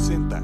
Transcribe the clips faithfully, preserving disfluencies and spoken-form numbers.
presenta.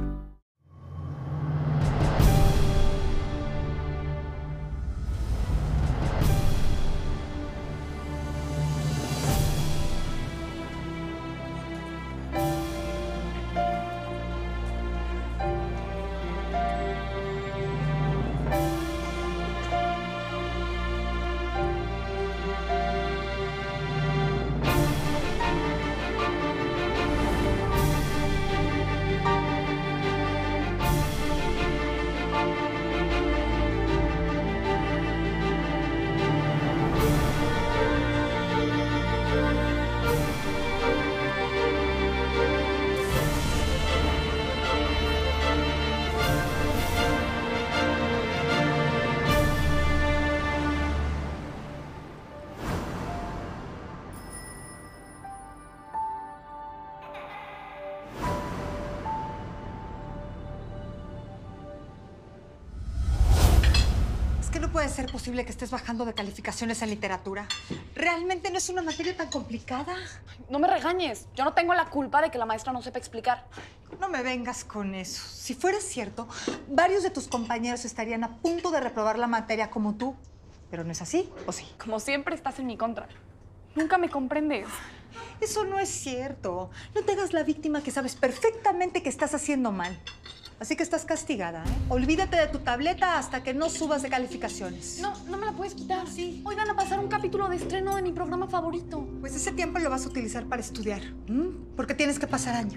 No puede ser posible que estés bajando de calificaciones en literatura. Realmente no es una materia tan complicada. No me regañes. Yo no tengo la culpa de que la maestra no sepa explicar. No me vengas con eso. Si fuera cierto, varios de tus compañeros estarían a punto de reprobar la materia como tú. Pero no es así, ¿o sí? Como siempre estás en mi contra. Nunca me comprendes. Eso no es cierto. No te hagas la víctima que sabes perfectamente que estás haciendo mal. Así que estás castigada, ¿eh? Olvídate de tu tableta hasta que no subas de calificaciones. No, no me la puedes quitar. Sí. Hoy van a pasar un capítulo de estreno de mi programa favorito. Pues ese tiempo lo vas a utilizar para estudiar. ¿Mm? Porque tienes que pasar año.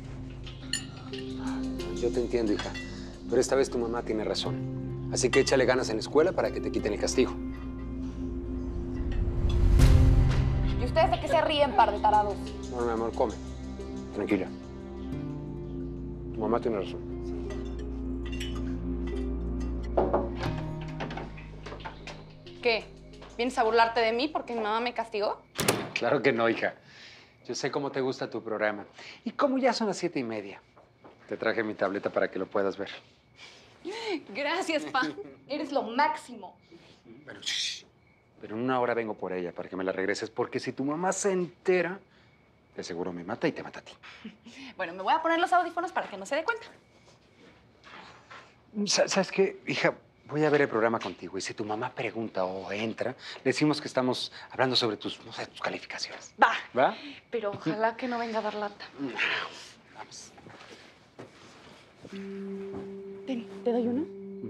Yo te entiendo, hija. Pero esta vez tu mamá tiene razón. Así que échale ganas en la escuela para que te quiten el castigo. ¿Y ustedes de qué se ríen, par de tarados? No, mi amor, come. Tranquila. Tu mamá tiene razón. ¿Qué? ¿Vienes a burlarte de mí porque mi mamá me castigó? Claro que no, hija. Yo sé cómo te gusta tu programa. Y como ya son las siete y media, te traje mi tableta para que lo puedas ver. Gracias, pa. Eres lo máximo. Pero, shh, pero en una hora vengo por ella para que me la regreses, porque si tu mamá se entera, de seguro me mata y te mata a ti. Bueno, me voy a poner los audífonos para que no se dé cuenta. ¿Sabes qué, hija? Voy a ver el programa contigo y si tu mamá pregunta o entra, le decimos que estamos hablando sobre tus, no sé, tus calificaciones. Va. ¿Va? Pero ojalá que no venga a dar lata. Vamos. Ten, ¿te doy uno?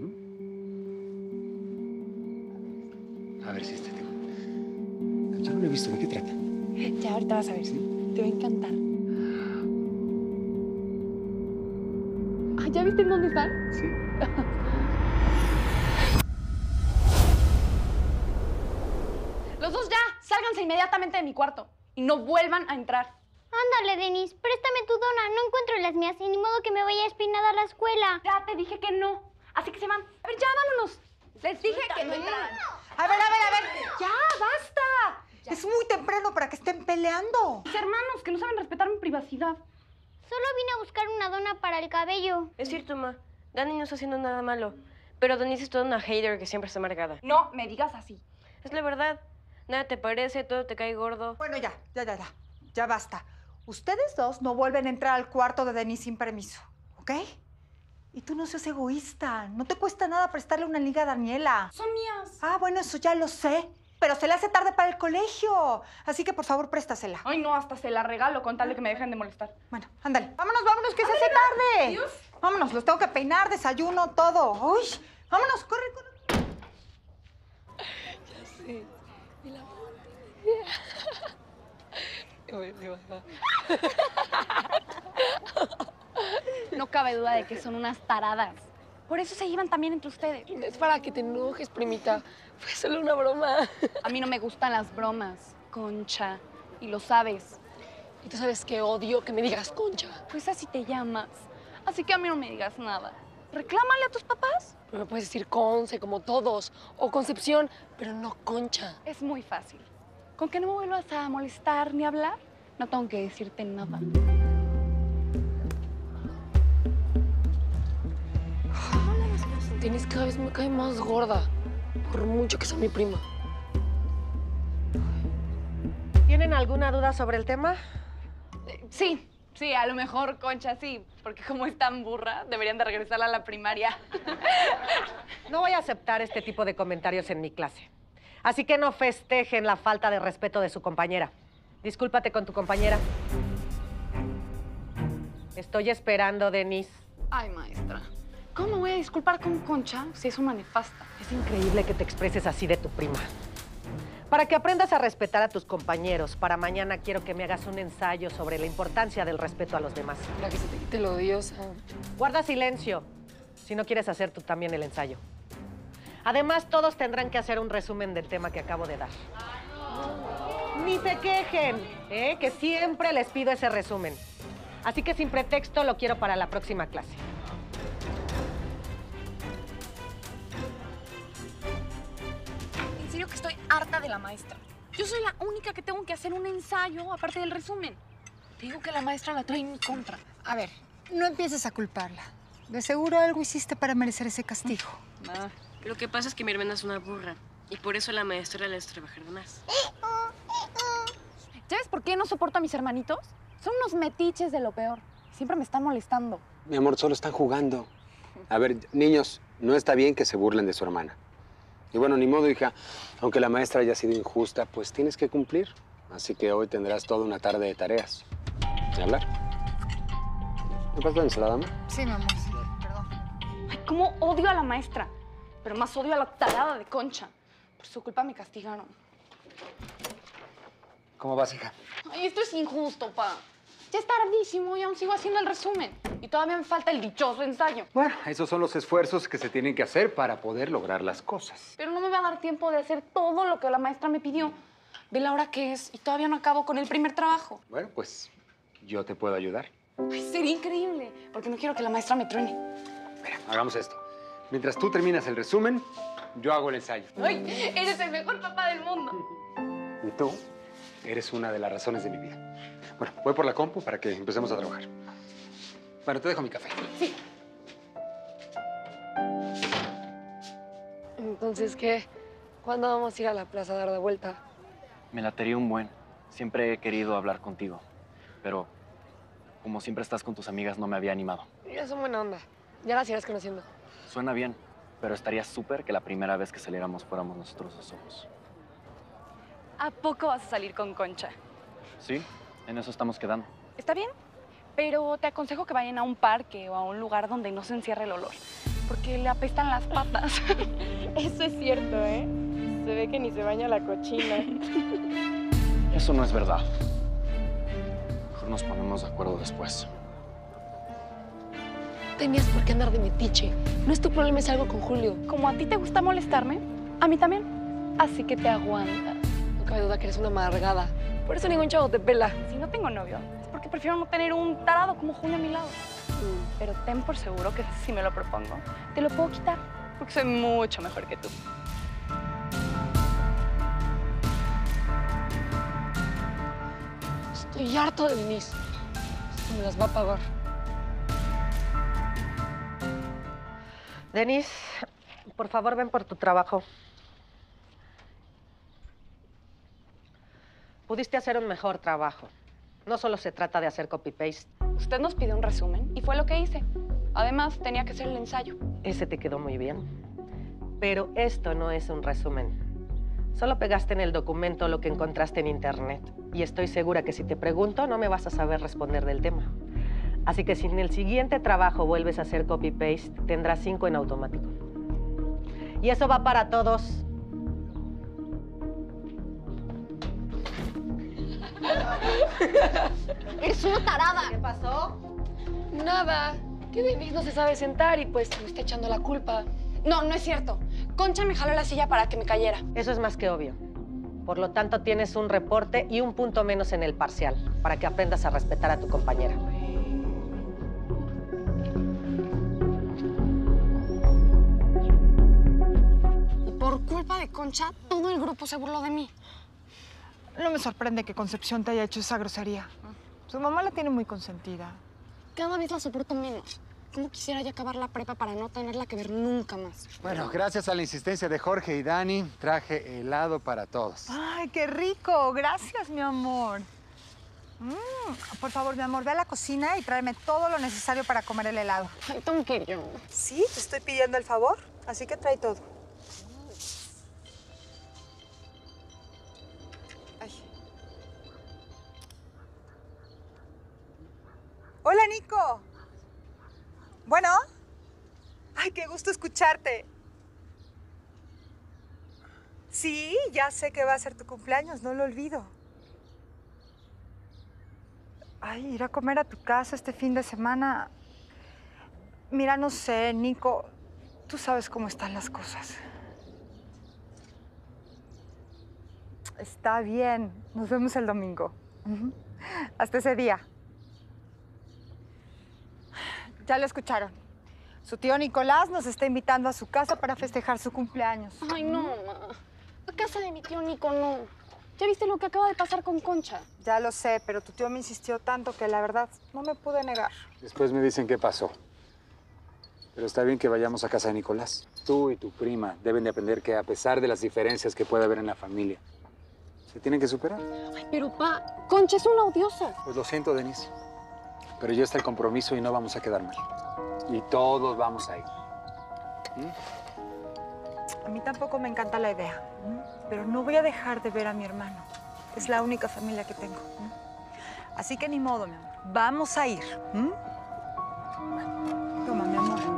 Uh-huh. A ver si este te... Yo no lo he visto. ¿De qué trata? Ya, ahorita vas a ver. ¿Sí? Te va a encantar. Ah, ¿ya viste en dónde están? Sí. Los dos ya, sálganse inmediatamente de mi cuarto y no vuelvan a entrar. Ándale, Denise, préstame tu dona. No encuentro las mías y ni modo que me vaya espinada a la escuela. Ya te dije que no, así que se van. A ver, ya, vámonos. Les dije que no entraran. A ver, a ver, a ver. ¡Ya, basta! Ya. Es muy temprano para que estén peleando. Mis hermanos, que no saben respetar mi privacidad. Solo vine a buscar una dona para el cabello. Es cierto, ma. Dani no está haciendo nada malo. Pero Denise es toda una hater que siempre está amargada. No me digas así. Es la verdad. Nada te parece, todo te cae gordo. Bueno, ya, ya, ya, ya. Ya basta. Ustedes dos no vuelven a entrar al cuarto de Denise sin permiso, ¿ok? Y tú no seas egoísta. No te cuesta nada prestarle una liga a Daniela. Son mías. Ah, bueno, eso ya lo sé. Pero se le hace tarde para el colegio. Así que, por favor, préstasela. Ay, no, hasta se la regalo con tal de que me dejen de molestar. Bueno, ándale. Vámonos, vámonos, que se hace tarde. Adiós. Vámonos, los tengo que peinar, desayuno, todo. Uy, vámonos, corre, corre. Ya sé. Y la No cabe duda de que son unas taradas. Por eso se llevan también entre ustedes. No es para que te enojes, primita. Fue solo una broma. A mí no me gustan las bromas, Concha. Y lo sabes. Y tú sabes que odio que me digas Concha. Pues así te llamas. Así que a mí no me digas nada. Reclámale a tus papás. Pero me puedes decir Conce, como todos. O Concepción, pero no Concha. Es muy fácil. Con que no me vuelvas a molestar ni hablar, no tengo que decirte nada. Denise cada vez me cae más gorda. Por mucho que sea mi prima. ¿Tienen alguna duda sobre el tema? Eh, sí, Sí, a lo mejor Concha sí, porque como es tan burra, deberían de regresarla a la primaria. No voy a aceptar este tipo de comentarios en mi clase. Así que no festejen la falta de respeto de su compañera. Discúlpate con tu compañera. Estoy esperando, Denise. Ay, maestra, ¿cómo me voy a disculpar con Concha si es una nefasta? Es increíble que te expreses así de tu prima. Para que aprendas a respetar a tus compañeros, para mañana quiero que me hagas un ensayo sobre la importancia del respeto a los demás. Para que se te quite lo odiosa. Guarda silencio, si no quieres hacer tú también el ensayo. Además, todos tendrán que hacer un resumen del tema que acabo de dar. Ni se quejen, ¿eh? Que siempre les pido ese resumen. Así que sin pretexto lo quiero para la próxima clase. En serio que estoy harta de la maestra. Yo soy la única que tengo que hacer un ensayo aparte del resumen. Te digo que la maestra la trae en mi contra. A ver, no empieces a culparla. De seguro algo hiciste para merecer ese castigo. Ah. Lo que pasa es que mi hermana es una burra y por eso la maestra la hace trabajar de más. ¿Sabes por qué no soporto a mis hermanitos? Son unos metiches de lo peor. Siempre me están molestando. Mi amor, solo están jugando. A ver, niños, no está bien que se burlen de su hermana. Y bueno, ni modo, hija. Aunque la maestra haya sido injusta, pues tienes que cumplir. Así que hoy tendrás toda una tarde de tareas. ¿De hablar? ¿Me pasa la ensalada, mamá? Sí, mi amor, sí, perdón. Ay, cómo odio a la maestra. Pero más odio a la tarada de Concha. Por su culpa me castigaron. ¿Cómo vas, hija? Ay, esto es injusto, pa. Ya es tardísimo y aún sigo haciendo el resumen. Y todavía me falta el dichoso ensayo. Bueno, esos son los esfuerzos que se tienen que hacer para poder lograr las cosas. Pero no me va a dar tiempo de hacer todo lo que la maestra me pidió. Ve la hora que es y todavía no acabo con el primer trabajo. Bueno, pues yo te puedo ayudar. Ay, sería increíble, porque no quiero que la maestra me truene. Mira, hagamos esto. Mientras tú terminas el resumen, yo hago el ensayo. Ay, eres el mejor papá del mundo. Y tú eres una de las razones de mi vida. Bueno, voy por la compu para que empecemos a trabajar. Bueno, te dejo mi café. Sí. Entonces, ¿qué? ¿Cuándo vamos a ir a la plaza a dar de vuelta? Me latería un buen. Siempre he querido hablar contigo. Pero como siempre estás con tus amigas, no me había animado. Ya son buena onda. Ya las irás conociendo. Suena bien, pero estaría súper que la primera vez que saliéramos fuéramos nosotros dos solos. ¿A poco vas a salir con Concha? Sí, en eso estamos quedando. Está bien, pero te aconsejo que vayan a un parque o a un lugar donde no se encierre el olor, porque le apestan las patas. Eso es cierto, ¿eh? Se ve que ni se baña la cochina. Eso no es verdad. Mejor nos ponemos de acuerdo después. Tenías por qué andar de metiche. No es tu problema, es algo con Julio. Como a ti te gusta molestarme, a mí también. Así que te aguantas. No cabe duda que eres una amargada. Por eso ningún chavo te pela. Si no tengo novio, es porque prefiero no tener un tarado como Julio a mi lado. Mm. Pero ten por seguro que si me lo propongo, te lo puedo quitar, porque soy mucho mejor que tú. Estoy harto de Denise. Esto me las va a pagar. Denise, por favor, ven por tu trabajo. Pudiste hacer un mejor trabajo. No solo se trata de hacer copy-paste. Usted nos pidió un resumen y fue lo que hice. Además, tenía que hacer el ensayo. Ese te quedó muy bien. Pero esto no es un resumen. Solo pegaste en el documento lo que encontraste en internet. Y estoy segura que si te pregunto, no me vas a saber responder del tema. Así que si en el siguiente trabajo vuelves a hacer copy-paste, tendrás cinco en automático. Y eso va para todos. ¡Eres una tarada! ¿Qué pasó? Nada. Que Denise no se sabe sentar y pues me está echando la culpa. No, no es cierto. Concha me jaló la silla para que me cayera. Eso es más que obvio. Por lo tanto, tienes un reporte y un punto menos en el parcial, para que aprendas a respetar a tu compañera. Y por culpa de Concha, todo el grupo se burló de mí. No me sorprende que Concepción te haya hecho esa grosería. Su mamá la tiene muy consentida. Cada vez la soporto menos. ¿Cómo quisiera ya acabar la prepa para no tenerla que ver nunca más? Bueno, gracias a la insistencia de Jorge y Dani, traje helado para todos. Ay, qué rico. Gracias, mi amor. Mm, por favor, mi amor, ve a la cocina y tráeme todo lo necesario para comer el helado. Ay, tengo que ir yo. Sí, te estoy pidiendo el favor, así que trae todo. Ay. Hola, Nico. Bueno. Ay, qué gusto escucharte. Sí, ya sé que va a ser tu cumpleaños, no lo olvido. Ay, ir a comer a tu casa este fin de semana. Mira, no sé, Nico, tú sabes cómo están las cosas. Está bien, nos vemos el domingo. Ujú. Hasta ese día. Ya lo escucharon. Su tío Nicolás nos está invitando a su casa para festejar su cumpleaños. Ay, no, ma. A casa de mi tío Nico, no. ¿Ya viste lo que acaba de pasar con Concha? Ya lo sé, pero tu tío me insistió tanto que la verdad no me pude negar. Después me dicen qué pasó. Pero está bien que vayamos a casa de Nicolás. Tú y tu prima deben de aprender que a pesar de las diferencias que puede haber en la familia, se tienen que superar. Ay, pero pa, Concha es una odiosa. Pues lo siento, Denise. Pero ya está el compromiso y no vamos a quedar mal. Y todos vamos a ir. ¿Mm? A mí tampoco me encanta la idea, ¿m? Pero no voy a dejar de ver a mi hermano. Es la única familia que tengo. ¿m? Así que ni modo, mi amor. Vamos a ir. ¿m? Toma, mi amor.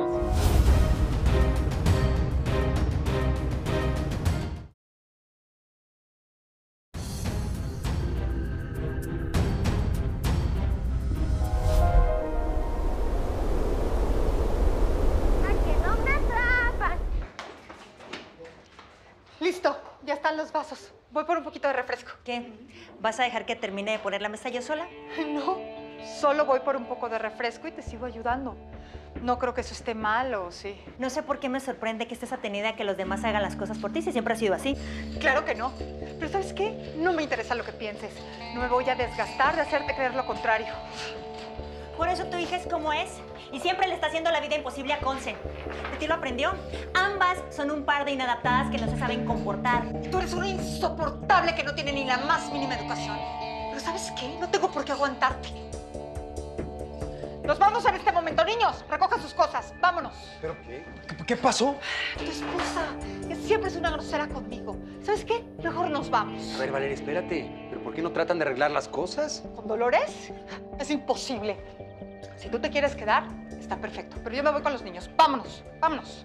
Listo, ya están los vasos. Voy por un poquito de refresco. ¿Qué? ¿Vas a dejar que termine de poner la mesa yo sola? No, solo voy por un poco de refresco y te sigo ayudando. No creo que eso esté mal, ¿o sí? No sé por qué me sorprende que estés atenida a que los demás hagan las cosas por ti, si siempre ha sido así. Claro que no. Pero ¿sabes qué? No me interesa lo que pienses. No me voy a desgastar de hacerte creer lo contrario. Por eso tu hija es como es. Y siempre le está haciendo la vida imposible a Conce. ¿De ti lo aprendió? Ambas son un par de inadaptadas que no se saben comportar. Tú eres una insoportable que no tiene ni la más mínima educación. Pero ¿sabes qué? No tengo por qué aguantarte. Nos vamos en este momento, niños. Recojan sus cosas. Vámonos. ¿Pero qué? ¿Qué pasó? Tu esposa, que siempre es una grosera conmigo. ¿Sabes qué? Mejor nos vamos. A ver, Valeria, espérate. ¿Pero por qué no tratan de arreglar las cosas? ¿Con Dolores? Es imposible. Si tú te quieres quedar, está perfecto. Pero yo me voy con los niños. Vámonos, vámonos.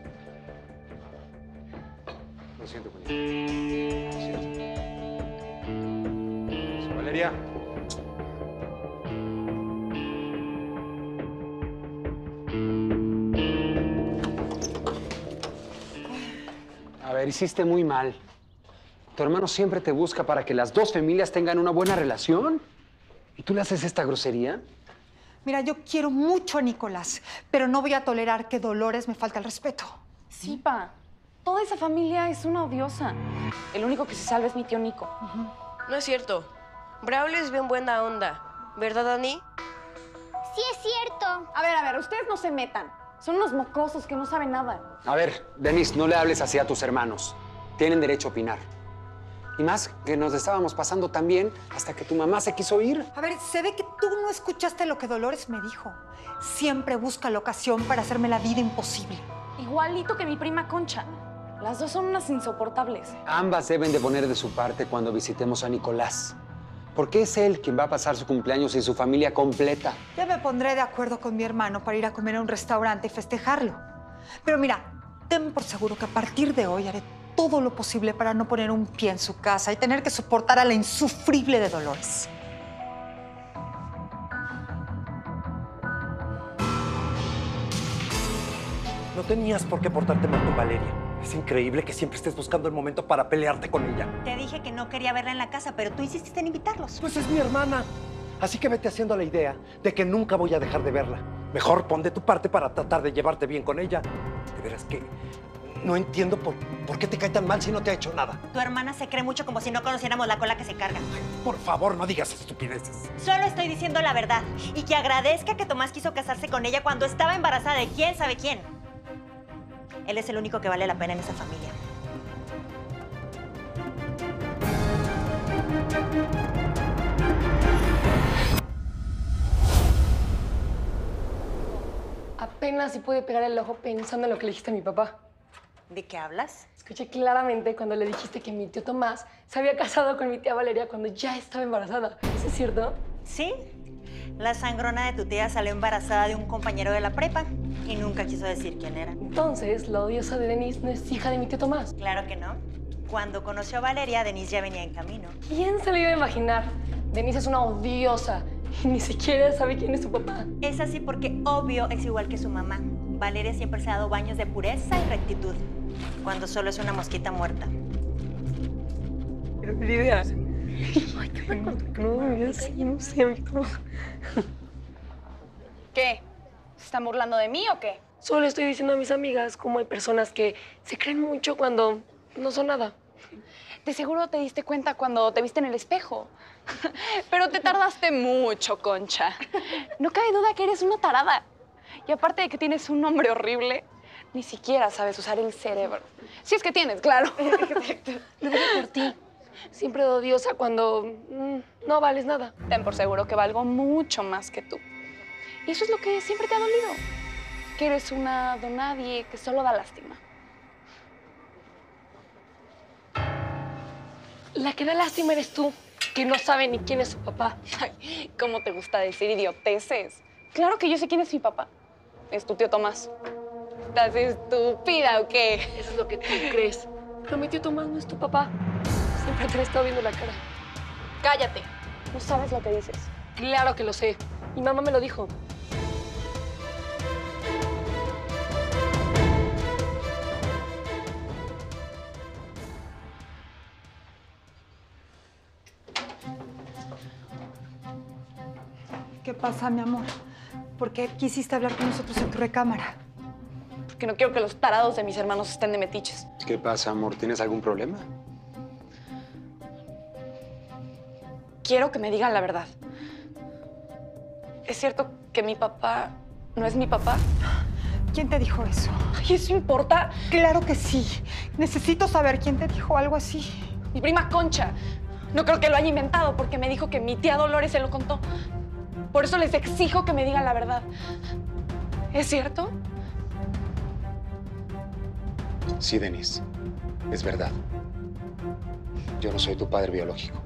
Lo siento, Juanita. Lo siento. Valeria. A ver, hiciste muy mal. Tu hermano siempre te busca para que las dos familias tengan una buena relación. ¿Y tú le haces esta grosería? Mira, yo quiero mucho a Nicolás, pero no voy a tolerar que Dolores me falte el respeto. Sí, pa. Toda esa familia es una odiosa. El único que se salva es mi tío Nico. Uh-huh. No es cierto. Braulio es bien buena onda. ¿Verdad, Dani? Sí, es cierto. A ver, a ver, ustedes no se metan. Son unos mocosos que no saben nada. A ver, Denise, no le hables así a tus hermanos. Tienen derecho a opinar. Y más que nos estábamos pasando tan bien hasta que tu mamá se quiso ir. A ver, se ve que tú no escuchaste lo que Dolores me dijo. Siempre busca la ocasión para hacerme la vida imposible. Igualito que mi prima Concha. Las dos son unas insoportables. Ambas deben de poner de su parte cuando visitemos a Nicolás. Porque es él quien va a pasar su cumpleaños y su familia completa. Ya me pondré de acuerdo con mi hermano para ir a comer a un restaurante y festejarlo. Pero mira, ten por seguro que a partir de hoy haré todo lo posible para no poner un pie en su casa y tener que soportar a la insufrible de Dolores. No tenías por qué portarte mal con Valeria. Es increíble que siempre estés buscando el momento para pelearte con ella. Te dije que no quería verla en la casa, pero tú insististe en invitarlos. Pues es mi hermana. Así que vete haciendo la idea de que nunca voy a dejar de verla. Mejor pon de tu parte para tratar de llevarte bien con ella. De veras que no entiendo por, por qué te cae tan mal si no te ha hecho nada. Tu hermana se cree mucho como si no conociéramos la cola que se carga. Ay, por favor, no digas estupideces. Solo estoy diciendo la verdad. Y que agradezca que Tomás quiso casarse con ella cuando estaba embarazada de quién sabe quién. Él es el único que vale la pena en esa familia. apenas si pude pegar el ojo pensando en lo que le dijiste a mi papá. ¿De qué hablas? Escuché claramente cuando le dijiste que mi tío Tomás se había casado con mi tía Valeria cuando ya estaba embarazada. ¿Eso es cierto? Sí. La sangrona de tu tía salió embarazada de un compañero de la prepa y nunca quiso decir quién era. Entonces, la odiosa de Denise no es hija de mi tío Tomás. Claro que no. Cuando conoció a Valeria, Denise ya venía en camino. ¿Quién se lo iba a imaginar? Denise es una odiosa y ni siquiera sabe quién es su papá. Es así porque obvio es igual que su mamá. Valeria siempre se ha dado baños de pureza y rectitud, cuando solo es una mosquita muerta. Pero qué idea. Ay, qué bueno. No, no sé, no sé. ¿Qué? ¿Se están burlando de mí o qué? Solo estoy diciendo a mis amigas cómo hay personas que se creen mucho cuando no son nada. De seguro te diste cuenta cuando te viste en el espejo. Pero te tardaste mucho, Concha. No cabe duda que eres una tarada. Y aparte de que tienes un nombre horrible, ni siquiera sabes usar el cerebro. Si es que tienes, claro. Lo digo por ti. Siempre odiosa cuando mm, no vales nada. Ten por seguro que valgo mucho más que tú. Y eso es lo que siempre te ha dolido. Que eres una donadie que solo da lástima. La que da lástima eres tú, que no sabe ni quién es su papá. Ay, ¿cómo te gusta decir idioteces? Claro que yo sé quién es mi papá. Es tu tío Tomás. ¿Estás estúpida o qué? Eso es lo que tú crees. Pero mi tío Tomás no es tu papá. Siempre te he estado viendo la cara. Cállate. No sabes lo que dices. Claro que lo sé. Mi mamá me lo dijo. ¿Qué pasa, mi amor? ¿Por qué quisiste hablar con nosotros en tu recámara? Porque no quiero que los tarados de mis hermanos estén de metiches. ¿Qué pasa, amor? ¿Tienes algún problema? Quiero que me digan la verdad. ¿Es cierto que mi papá no es mi papá? ¿Quién te dijo eso? Ay, ¿eso importa? Claro que sí. Necesito saber quién te dijo algo así. Mi prima Concha. No creo que lo haya inventado porque me dijo que mi tía Dolores se lo contó. Por eso les exijo que me digan la verdad. ¿Es cierto? Sí, Denise. Es verdad. Yo no soy tu padre biológico.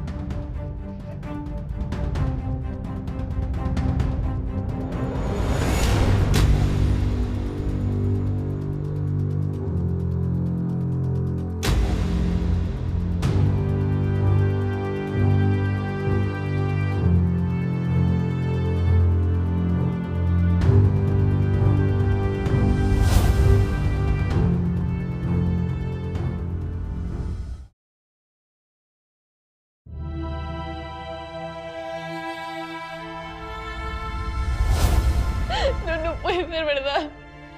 No, no puede ser verdad.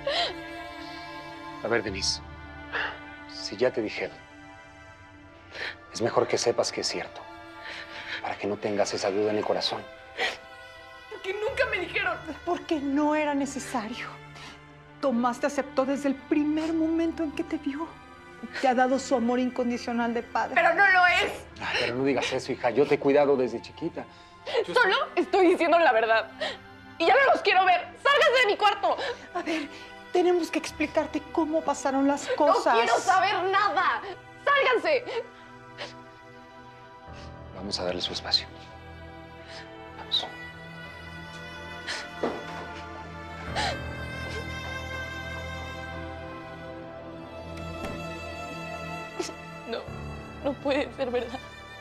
A ver, Denise, si ya te dijeron, es mejor que sepas que es cierto, para que no tengas esa duda en el corazón. Porque nunca me dijeron. Porque no era necesario. Tomás te aceptó desde el primer momento en que te vio. Te ha dado su amor incondicional de padre. Pero no lo es. Ay, pero no digas eso, hija. Yo te he cuidado desde chiquita. Yo Solo estoy diciendo la verdad. Y ya no los quiero ver. ¡Sálganse de mi cuarto! A ver, tenemos que explicarte cómo pasaron las cosas. ¡No quiero saber nada! ¡Sálganse! Vamos a darle su espacio. Vamos. No, no puede ser verdad.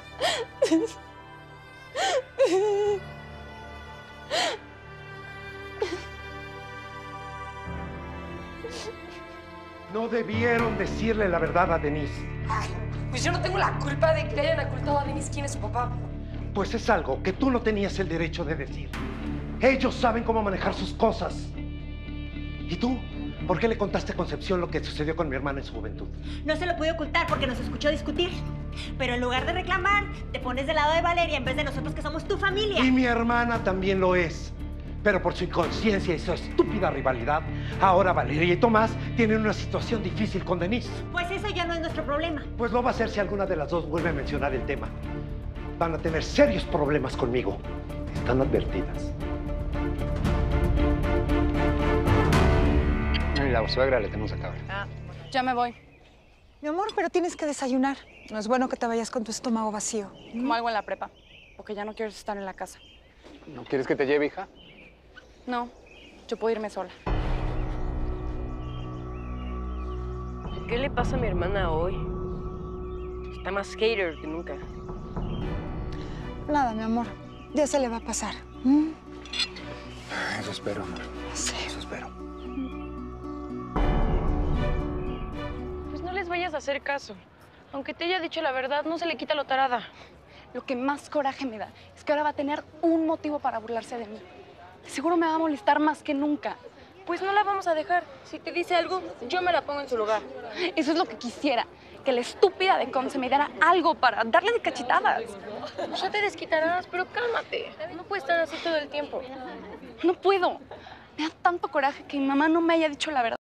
No debieron decirle la verdad a Denise. Pues yo no tengo la culpa de que le hayan ocultado a Denise quién es su papá. Pues es algo que tú no tenías el derecho de decir. Ellos saben cómo manejar sus cosas. ¿Y tú? ¿Por qué le contaste a Concepción lo que sucedió con mi hermana en su juventud? No se lo pude ocultar porque nos escuchó discutir. Pero en lugar de reclamar, te pones del lado de Valeria en vez de nosotros que somos tu familia. Y mi hermana también lo es. Pero por su inconsciencia y su estúpida rivalidad, ahora Valeria y Tomás tienen una situación difícil con Denise. Pues eso ya no es nuestro problema. Pues lo va a ser si alguna de las dos vuelve a mencionar el tema. Van a tener serios problemas conmigo. Están advertidas. ni la suegra le tenemos a cabra. Ah, ya me voy. Mi amor, pero tienes que desayunar. No es bueno que te vayas con tu estómago vacío. Como algo en la prepa. Porque ya no quieres estar en la casa. ¿No quieres que te lleve, hija? No, yo puedo irme sola. ¿Qué le pasa a mi hermana hoy? Está más hater que nunca. Nada, mi amor. Ya se le va a pasar. ¿Mm? Eso espero, amor. Sí. Eso espero. Pues no les vayas a hacer caso. Aunque te haya dicho la verdad, no se le quita lo tarada. Lo que más coraje me da es que ahora va a tener un motivo para burlarse de mí. Seguro me va a molestar más que nunca. Pues no la vamos a dejar. Si te dice algo, yo me la pongo en su lugar. Eso es lo que quisiera. Que la estúpida de Conce me diera algo para darle de cachetadas. Ya te desquitarás, pero cálmate. No puedes estar así todo el tiempo. No puedo. Me da tanto coraje que mi mamá no me haya dicho la verdad.